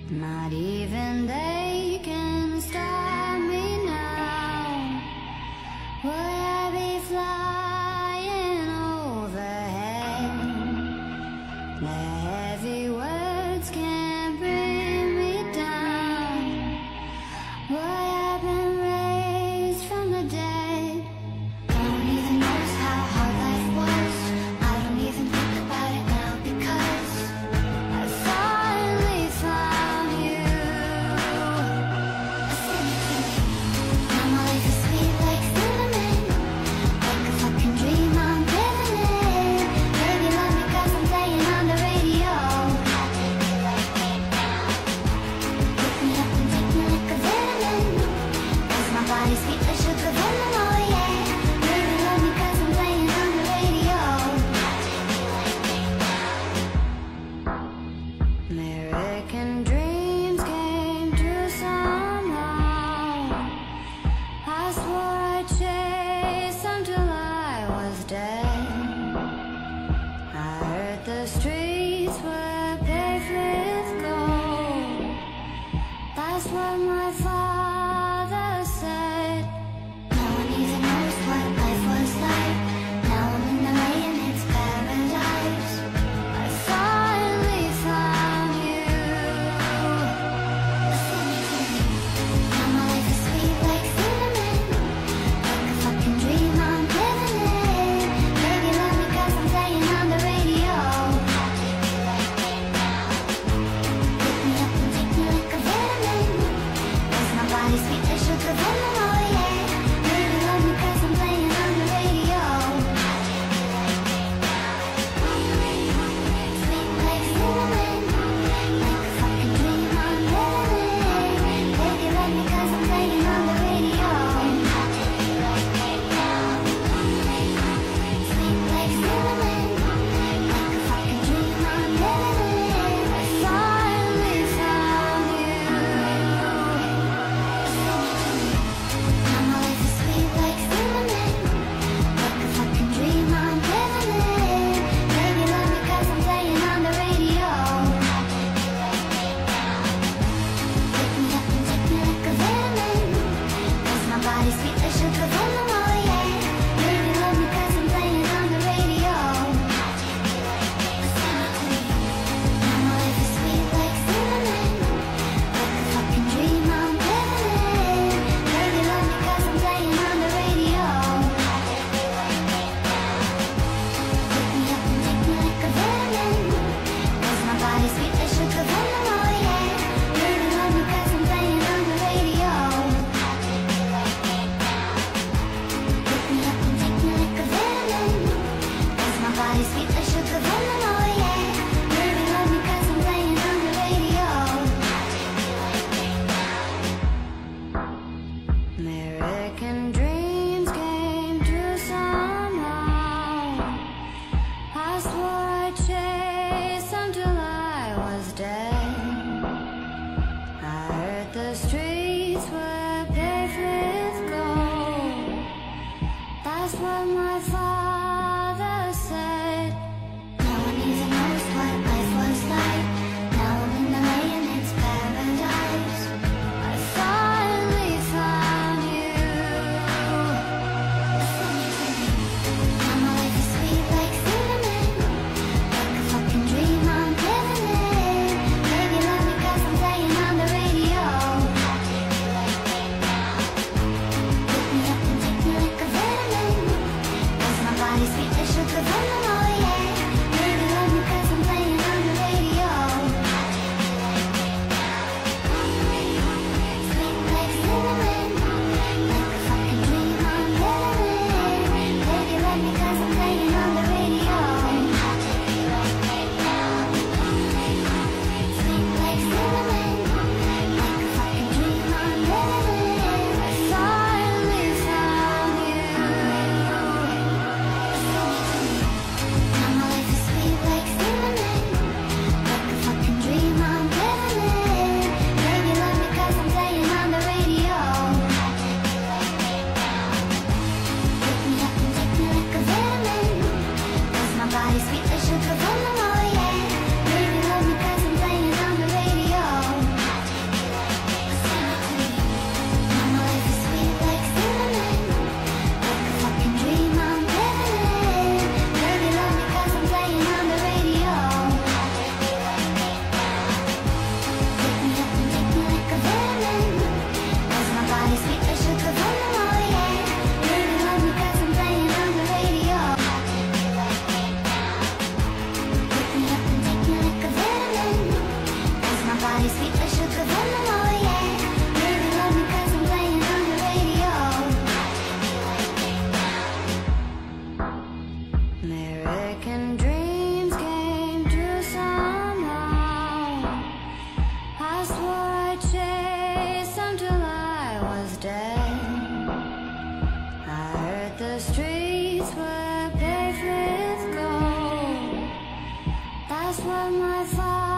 Not even they can stop me now. Would I be flying overhead? The heavy words can't bring me down. Would I been raised from the dead? Don't even notice how hard life was. I don't even think about it now because I finally found you. Now my life is sweet like cinnamon, like a fucking dream I'm living in. Baby, love me 'cause I'm playing on the radio. Pick me up and take me like a vitamin, 'cause my body's sweet like sugar venom, oh yeah. Baby, love me 'cause I'm playing on the radio. American dreams came true somehow. I swore I'd chase them till I was dead. I heard the streets were paved with gold. That's what my father said. No one even knows what life was like. Now I'm in the rain, it's paradise. I finally found you. Now my life is sweet like cinnamon, like a fucking dream I'm living in. Baby, love me 'cause I'm playing on the radio. Pick me up and take me like a vitamin, 'cause my body's sweet like sugar venom, oh yeah. Baby, love me 'cause I'm playing on the radio. Sweet like cinnamon, like a fucking dream I'm living in. Baby, love me 'cause I'm playing on the radio. Sweet like cinnamon, like a fucking dream I'm living in. I finally found you. Now my life is sweet like cinnamon, like a fucking dream I'm living in. Baby, love me 'cause I'm playing on the radio. Pick me up and take me like a vitamin, 'cause my body's sweet like sugar venom, oh yeah. Baby, love me 'cause I'm playing on the radio. Now my life is sweet like cinnamon, like a fucking dream I'm living in. Baby, love me 'cause I'm playing on the radio. Pick me up and take me like a vitamin, 'cause my body's sweet like sugar venom, oh yeah. Baby, love me 'cause I'm playing on the radio. Pick me up and take me like a vitamin, 'cause my body's sweet like sugar venom, oh yeah. Baby, love me 'cause I'm playing on the radio. American dreams came true somehow. I swore I'd chase them till I was dead. I heard the streets were paved with gold. That's what my father said. No one even knows what life was like. Now I'm in the rain, it's paradise. I finally found you. Now my life is sweet like cinnamon, like a fucking dream I'm living in. Baby, love me 'cause I'm playing on the radio. Pick me up and take me like a vitamin, 'cause my body's sweet like sugar venom, oh streets were paved with gold. That's what my father